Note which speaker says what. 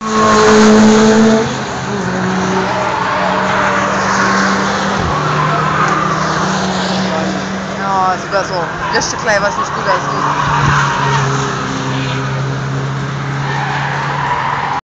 Speaker 1: Ja, sogar so. Löscht gleich was nicht gut aussieht.